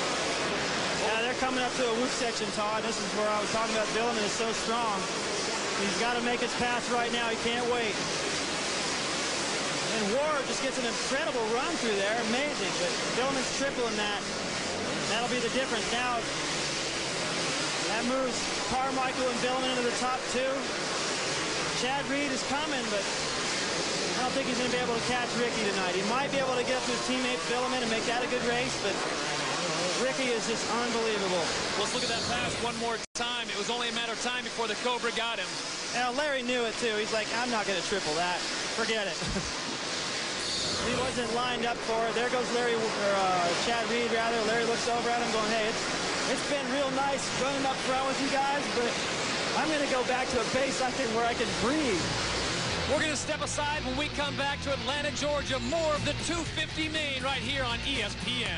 Yeah, they're coming up to a whoop section, Todd. This is where I was talking about Villeman is so strong. He's got to make his pass right now. He can't wait. And Ward just gets an incredible run through there. Amazing. But Villemin's tripling that. That'll be the difference. Now, that moves Carmichael and Villemin into the top two. Chad Reed is coming, but I don't think he's going to be able to catch Ricky tonight. He might be able to get up to his teammate Villemin and make that a good race, but Ricky is just unbelievable. Let's look at that pass one more time. It was only a matter of time before the Cobra got him. Now, Larry knew it, too. He's like, I'm not going to triple that. Forget it. He wasn't lined up for it. There goes Chad Reed, rather. Larry looks over at him going, hey, it's been real nice running up front with you guys, but I'm going to go back to a base where I can breathe. We're going to step aside when we come back to Atlanta, Georgia. More of the 250 main right here on ESPN.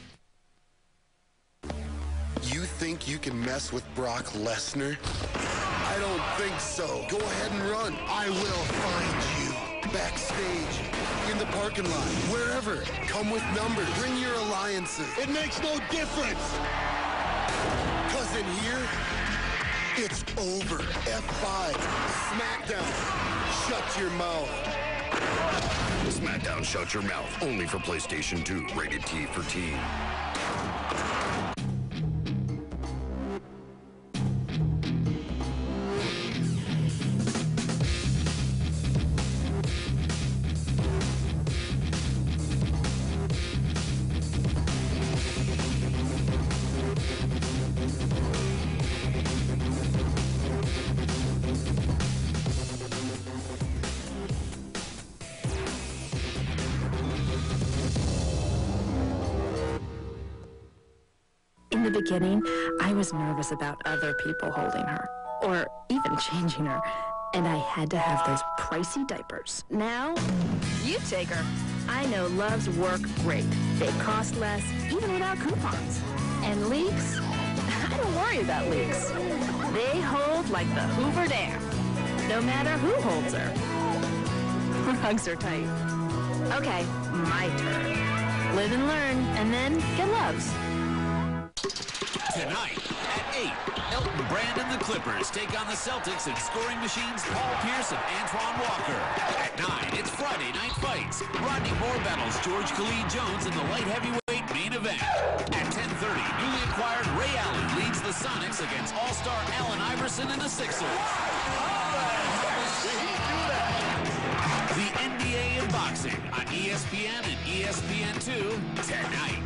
You think you can mess with Brock Lesnar? I don't think so. Go ahead and run. I will find you. Backstage, in the parking lot, wherever. Come with numbers. Bring your alliances. It makes no difference. Because in here, it's over. F5. SmackDown. Shut your mouth. SmackDown Shut Your Mouth. Only for PlayStation 2. Rated T for teen. In the beginning, I was nervous about other people holding her, or even changing her, and I had to have those pricey diapers. Now, you take her. I know Loves work great. They cost less, even without coupons. And leaks? I don't worry about leaks. They hold like the Hoover Dam, no matter who holds her. Her hugs are tight. Okay, my turn. Live and learn, and then get Loves. Tonight at 8, Elton Brand and the Clippers take on the Celtics and scoring machines Paul Pierce and Antoine Walker. At 9, it's Friday Night Fights. Rodney Moore battles George Khalid Jones in the light heavyweight main event. At 10:30, newly acquired Ray Allen leads the Sonics against All-Star Allen Iverson and the Sixers. The NBA and boxing on ESPN and ESPN2 tonight.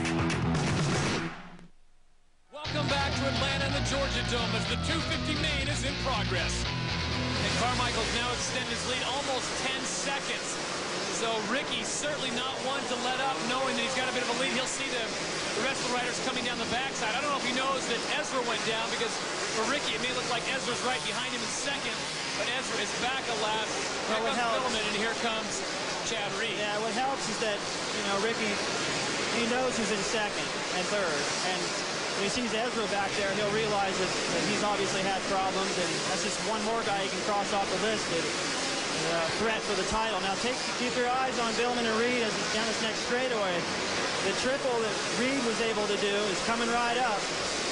Welcome back to Atlanta and the Georgia Dome as the 250 main is in progress. And Carmichael's now extended his lead almost 10 seconds. So Ricky's certainly not one to let up, knowing that he's got a bit of a lead. He'll see the rest of the riders coming down the backside. I don't know if he knows that Ezra went down, because for Ricky, it may look like Ezra's right behind him in second, but Ezra is back a lap. Here comes Villemin, and here comes Chad Reed. Yeah, what helps is that, Ricky, he knows who's in second and third, and when he sees Ezra back there, he'll realize that he's obviously had problems, and that's just one more guy he can cross off the list as a threat for the title. Now keep your eyes on Villemin and Reed as he's down this next straightaway. The triple that Reed was able to do is coming right up.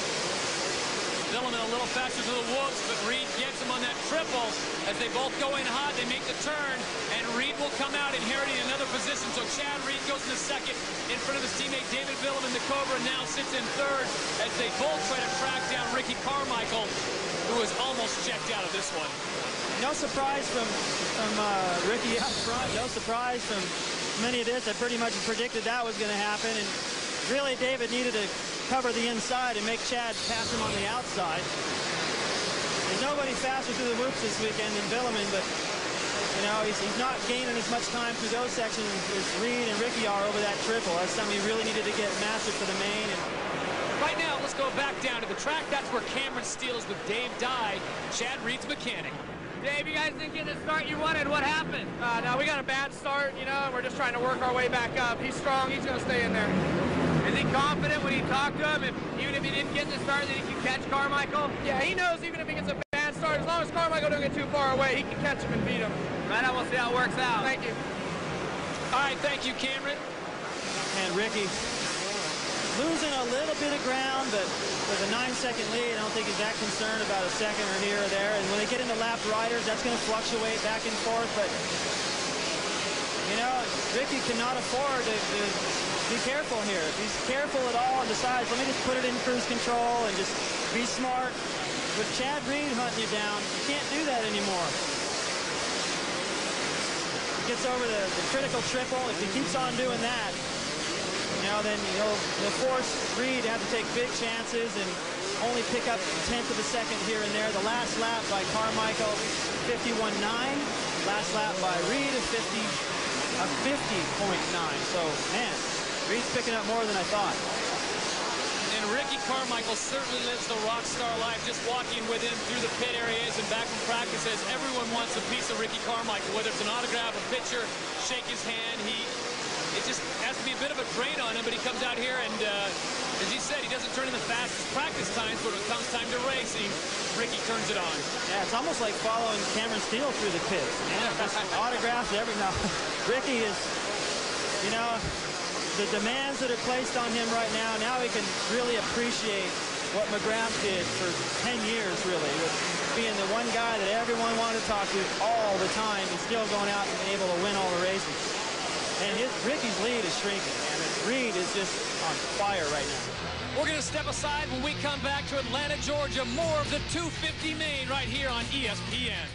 Villemin a little faster to the whoops, but Reed gets him on that triple. As they both go in hot, they make the turn, and Reed will come out inheriting another position. So Chad Reed goes into second in front of his teammate David Villemin. The Cobra now sits in third as they both try to track down Ricky Carmichael, who is almost checked out of this one. No surprise from Ricky out front. No surprise from many of this. I pretty much predicted that was going to happen, and really David needed to cover the inside and make Chad pass him on the outside. There's nobody faster through the whoops this weekend than Villemin, but he's not gaining as much time through those sections as Reed and Ricky are over that triple. That's something he really needed to get mastered for the main. And right now, let's go back down to the track. That's where Cameron Steele is with Dave Dye, Chad Reed's mechanic. Dave, you guys didn't get the start you wanted. What happened? No, we got a bad start, and we're just trying to work our way back up. He's strong. He's going to stay in there. Is he confident when he talked to him, even if he didn't get the start, that he can catch Carmichael? Yeah, he knows even if he gets a bad start, as long as Carmichael don't get too far away, he can catch him and beat him. Right now, we'll see how it works out. Thank you. All right, thank you, Cameron. And Ricky losing a little bit of ground, but with a 9-second lead, I don't think he's that concerned about a second or here or there. And when they get into lap riders, that's going to fluctuate back and forth. But, you know, Ricky cannot afford to be careful here. If he's careful at all and decides, let me just put it in cruise control and just be smart. With Chad Reed hunting you down, you can't do that anymore. Gets over the critical triple. If he keeps on doing that, you know, then he'll force Reed to have to take big chances and only pick up a tenth of a second here and there. The last lap by Carmichael, 51.9. Last lap by Reed, a 50.9. So, man, Reed's picking up more than I thought. And Ricky Carmichael certainly lives the rock star life, just walking with him through the pit areas and back from practices. Everyone wants a piece of Ricky Carmichael, whether it's an autograph, a picture, shake his hand. It just has to be a bit of a drain on him, but he comes out here and, as you said, he doesn't turn in the fastest practice times, but when it comes time to racing, Ricky turns it on. Yeah, it's almost like following Cameron Steele through the pits. Man, just autographs now. Ricky is, you know, the demands that are placed on him right now he can really appreciate what McGrath did for 10 years, really, with being the one guy that everyone wanted to talk to all the time and still going out and being able to win all the races. And Ricky's lead is shrinking, and Reed is just on fire right now. We're going to step aside when we come back to Atlanta, Georgia. More of the 250 main right here on ESPN.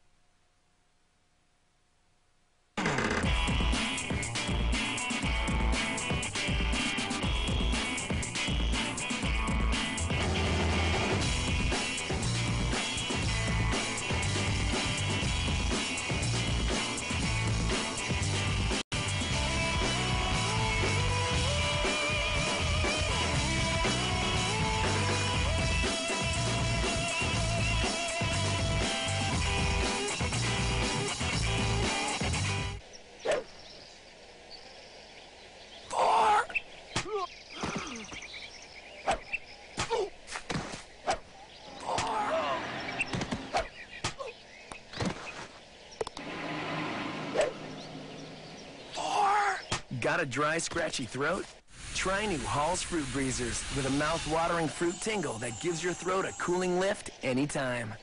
Got a dry, scratchy throat? Try new Hall's Fruit Breezers with a mouth-watering fruit tingle that gives your throat a cooling lift anytime.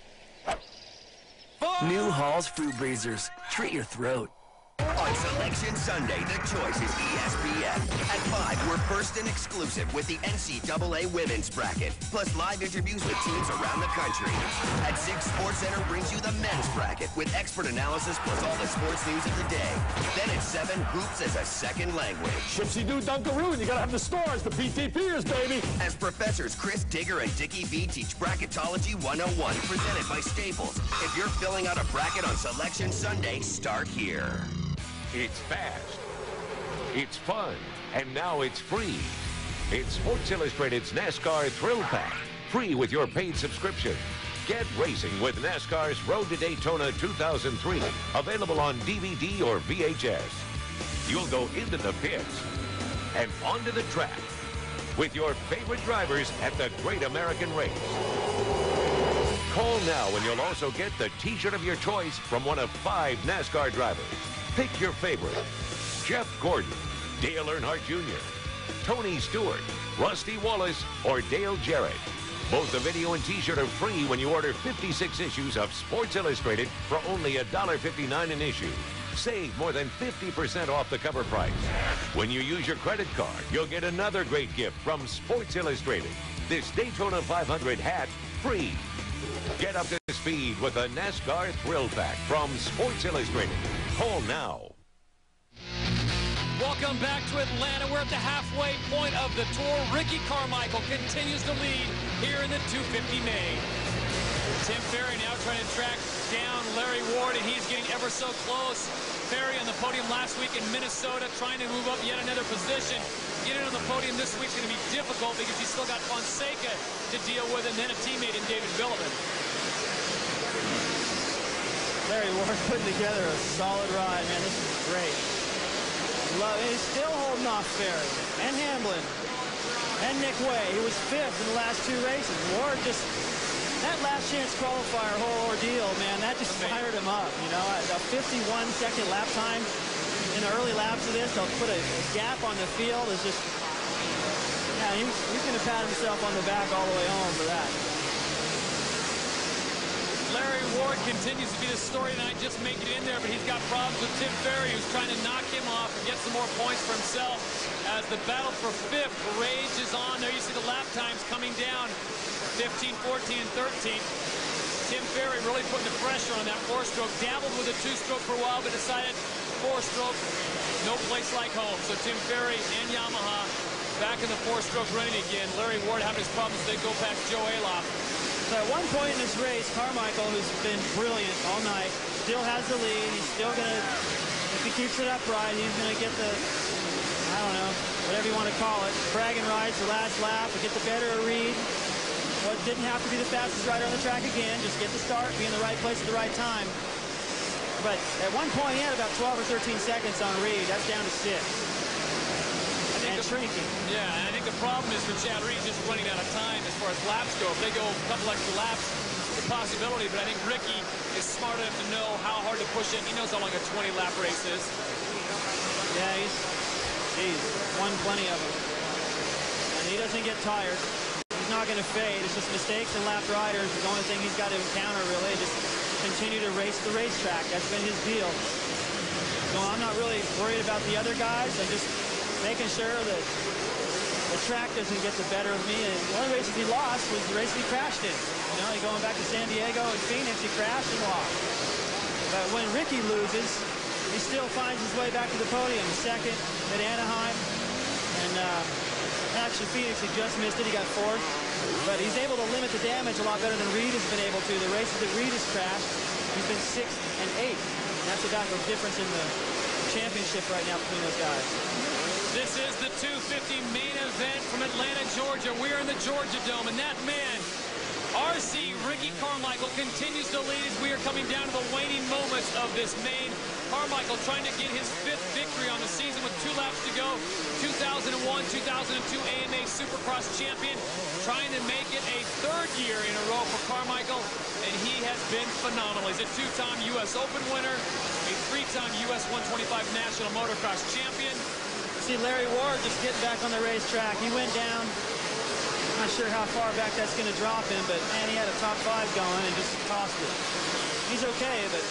New Hall's Fruit Breezers. Treat your throat. On Selection Sunday, the choice is ESPN. At 5, we're first and exclusive with the NCAA Women's Bracket, plus live interviews with teams around the country. At 6, SportsCenter brings you the Men's Bracket with expert analysis plus all the sports news of the day. Then at 7, Hoops as a second language. Shipsy-doo Dunkaroo, you gotta have the stars, the PTPers, baby! As professors Chris Digger and Dickie V teach Bracketology 101, presented by Staples. If you're filling out a bracket on Selection Sunday, start here. It's fast, it's fun, and now it's free. It's Sports Illustrated's NASCAR Thrill Pack, free with your paid subscription. Get racing with NASCAR's Road to Daytona 2003, available on DVD or VHS. You'll go into the pits and onto the track with your favorite drivers at the Great American Race. Call now and you'll also get the T-shirt of your choice from one of 5 NASCAR drivers. Pick your favorite: Jeff Gordon, Dale Earnhardt Jr., Tony Stewart, Rusty Wallace, or Dale Jarrett. Both the video and T-shirt are free when you order 56 issues of Sports Illustrated for only $1.59 an issue. Save more than 50% off the cover price. When you use your credit card, you'll get another great gift from Sports Illustrated. This Daytona 500 hat, free. Get up to speed with the NASCAR Thrill Pack from Sports Illustrated. Call now. Welcome back to Atlanta. We're at the halfway point of the tour. Ricky Carmichael continues to lead here in the 250 main. Tim Ferry now trying to track down Larry Ward, and he's getting ever so close. Ferry on the podium last week in Minnesota, trying to move up yet another position. Getting on the podium this week's going to be difficult because he's still got Fonseca to deal with, and then a teammate in David Billiman. Larry Ward putting together a solid ride, man. This is great. He's still holding off Ferry and Hamlin and Nick Way. He was 5th in the last 2 races. Ward just, that last chance qualifier whole ordeal, man, that just fired him up. You know, a 51-second lap time in in the early laps of this, they'll put a gap on the field. It's just, yeah, he's going to pat himself on the back all the way home for that. Larry Ward continues to be the story tonight, just making it in there, but he's got problems with Tim Ferry, who's trying to knock him off and get some more points for himself as the battle for fifth rages on. There you see the lap times coming down, 15, 14, and 13. Tim Ferry really putting the pressure on that four-stroke, dabbled with a two-stroke for a while, but decided four-stroke, no place like home. So Tim Ferry and Yamaha back in the four-stroke running again. Larry Ward having his problems as they go past Joe Aloff. So at one point in this race, Carmichael, who's been brilliant all night, still has the lead. He's still going to, if he keeps it upright, he's going to get the, I don't know, whatever you want to call it, bragging rights the last lap, or get the better of Reed. Well, it didn't have to be the fastest rider on the track again. Just get the start, be in the right place at the right time. But at one point, he had about 12 or 13 seconds on Reed. That's down to 6. And shrinking. Yeah, and I think the problem is for Chad Reed just running out of time as far as laps go. If they go a couple extra laps, it's a possibility, but I think Ricky is smart enough to know how hard to push it. He knows how long a 20-lap race is. Yeah, he's won plenty of them. And he doesn't get tired. He's not going to fade. It's just mistakes and lap riders is the only thing he's got to encounter, really. Just continue to race the racetrack. That's been his deal. So I'm not really worried about the other guys. I'm just making sure that the track doesn't get the better of me. And one of the races he lost was the race he crashed in. You know, he going back to San Diego and Phoenix, he crashed and lost. But when Ricky loses, he still finds his way back to the podium. Second at Anaheim. And actually, Phoenix, he just missed it. He got fourth. But he's able to limit the damage a lot better than Reed has been able to. The races that Reed has crashed, he's been 6th and 8th. And that's about the difference in the championship right now between those guys. This is the 250 main event from Atlanta, Georgia. We're in the Georgia Dome, and that man, RC Ricky Carmichael, continues to lead as we are coming down to the waning moments of this main. Carmichael trying to get his 5th victory on the season with 2 laps to go. 2001, 2002 AMA Supercross champion, trying to make it a 3rd year in a row for Carmichael, and he has been phenomenal. He's a 2-time U.S. Open winner, a 3-time U.S. 125 National Motocross champion. See Larry Ward just getting back on the racetrack. He went down. I'm not sure how far back that's going to drop him, but man, he had a top 5 going and just tossed it. He's okay, but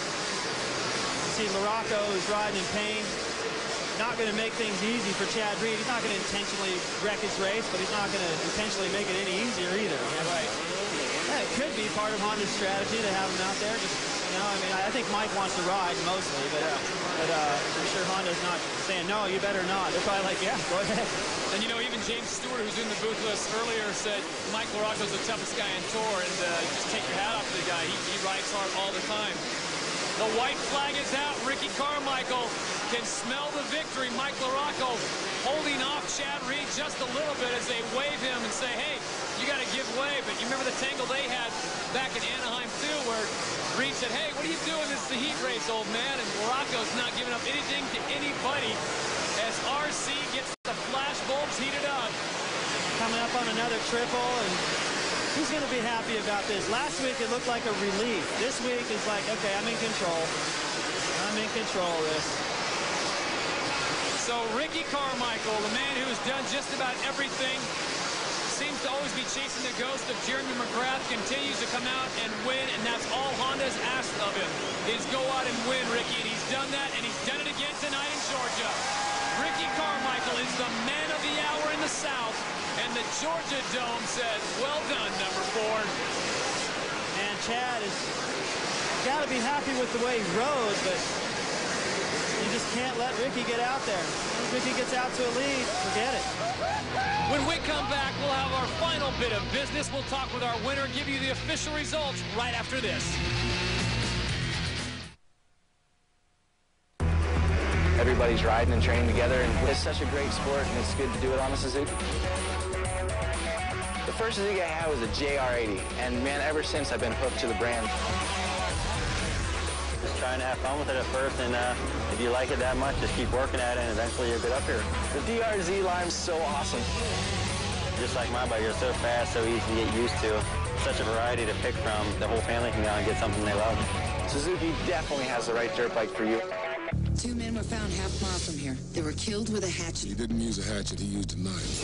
you see LaRocco, who's riding in pain. Not going to make things easy for Chad Reed. He's not going to intentionally wreck his race, but he's not going to intentionally make it any easier either. Yeah, right. Yeah, it could be part of Honda's strategy to have him out there. Just, you know, I mean, I think Mike wants to ride mostly, but I'm sure Honda's not saying, no, you better not. They're probably like, yeah, go ahead. And, you know, even James Stewart, who's in the booth with us earlier, said Mike LaRocco's the toughest guy on tour, and just take your hat off to the guy. He rides hard all the time. The white flag is out. Ricky Carmichael can smell the victory. Mike LaRocco holding off Chad Reed just a little bit as they wave him and say, hey, you got to give way. But you remember the tangle they had back in Anaheim, too, where Reed said, hey, what are you doing? This is the heat race, old man. And LaRocco's not giving up anything to anybody as RC gets the flash bulbs heated up. Coming up on another triple, and he's going to be happy about this. Last week, it looked like a relief. This week is like, okay, I'm in control. I'm in control of this. So Ricky Carmichael, the man who has done just about everything, seems to always be chasing the ghost of Jeremy McGrath, continues to come out and win, and that's all Honda's asked of him, is go out and win, Ricky. And he's done that, and he's done it again tonight in Georgia. Ricky Carmichael is the man of the hour in the South, and the Georgia Dome says, well done, number 4. And Chad has got to be happy with the way he rode, but you just can't let Ricky get out there. Once Ricky gets out to a lead, forget it. When we come back, we'll have our final bit of business. We'll talk with our winner and give you the official results right after this. Everybody's riding and training together, and it's such a great sport, and it's good to do it on a Suzuki. The first Suzuki I had was a JR80, and man, ever since I've been hooked to the brand. Just trying to have fun with it at first, and if you like it that much, just keep working at it, and eventually you'll get up here. The DRZ line's so awesome. Just like my bike, it's so fast, so easy to get used to. Such a variety to pick from. The whole family can go and get something they love. Suzuki definitely has the right dirt bike for you. 2 men were found half-mile from here. They were killed with a hatchet. He didn't use a hatchet, he used a knife.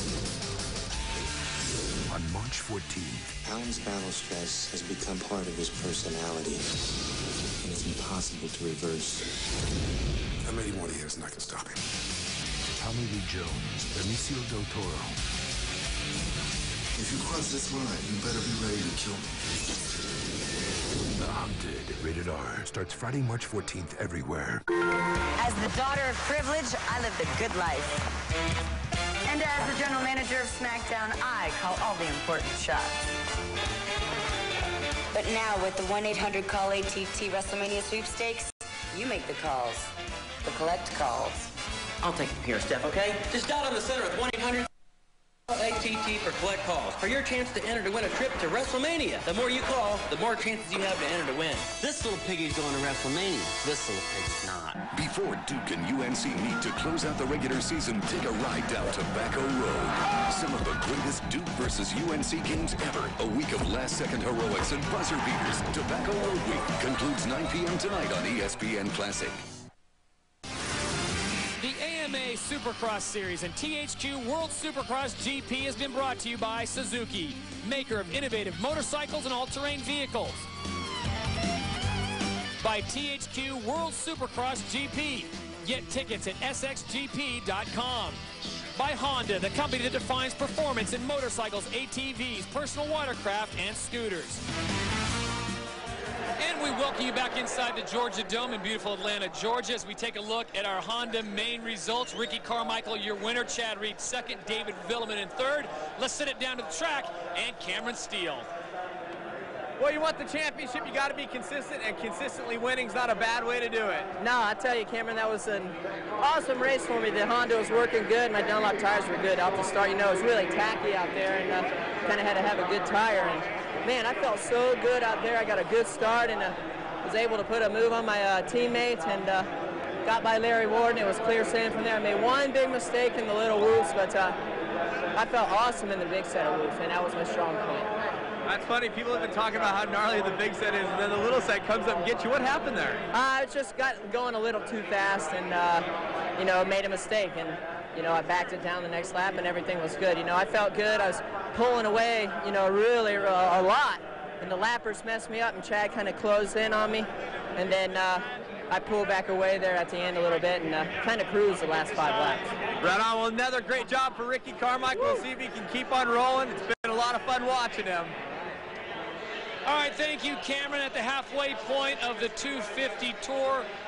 On March 14th, Alan's battle stress has become part of his personality, and it's impossible to reverse. How many more years and I can stop him? Tommy Lee Jones, Benicio del Toro. If you cross this line, you better be ready to kill me. The Hunted, rated R, starts Friday, March 14th everywhere. As the daughter of privilege, I live the good life. And as the general manager of SmackDown, I call all the important shots. But now with the 1-800-CALL-ATT WrestleMania sweepstakes, you make the calls. The collect calls. I'll take them here, Steph, okay? Just dial in the center with 1-800-ATT for collect calls. For your chance to enter to win a trip to WrestleMania. The more you call, the more chances you have to enter to win. This little piggy's going to WrestleMania. This little pig's not. Before Duke and UNC meet to close out the regular season, take a ride down Tobacco Road. Some of the greatest Duke versus UNC games ever. A week of last-second heroics and buzzer beaters. Tobacco Road Week concludes 9 p.m. tonight on ESPN Classic. The AMA Supercross Series and THQ World Supercross GP has been brought to you by Suzuki, maker of innovative motorcycles and all-terrain vehicles. By THQ World Supercross GP. Get tickets at sxgp.com. By Honda, the company that defines performance in motorcycles, ATVs, personal watercraft, and scooters. And we welcome you back inside the Georgia Dome in beautiful Atlanta, Georgia, as we take a look at our Honda main results. Ricky Carmichael, your winner. Chad Reed, second. David Villeman in third. Let's send it down to the track. And Cameron Steele. Well, you want the championship, you got to be consistent, and consistently winning's not a bad way to do it. No, I tell you, Cameron, that was an awesome race for me. The Honda was working good. My Dunlop tires were good off the start. You know, it was really tacky out there, and kind of had to have a good tire. And man, I felt so good out there. I got a good start, and was able to put a move on my teammates, and got by Larry Ward, and it was clear sailing from there. I made one big mistake in the little whoops, but I felt awesome in the big set of whoops, and that was my strong point. That's funny. People have been talking about how gnarly the big set is, and then the little set comes up and gets you. What happened there? It just got going a little too fast, and you know, made a mistake, and you know, I backed it down the next lap, and everything was good. You know, I felt good. I was pulling away, you know, really a lot, and the lappers messed me up, and Chad kind of closed in on me, and then I pulled back away there at the end a little bit, and kind of cruised the last 5 laps. Right on. Well, another great job for Ricky Carmichael. We'll see if he can keep on rolling. It's been a lot of fun watching him. All right, thank you, Cameron. At the halfway point of the 250 Tour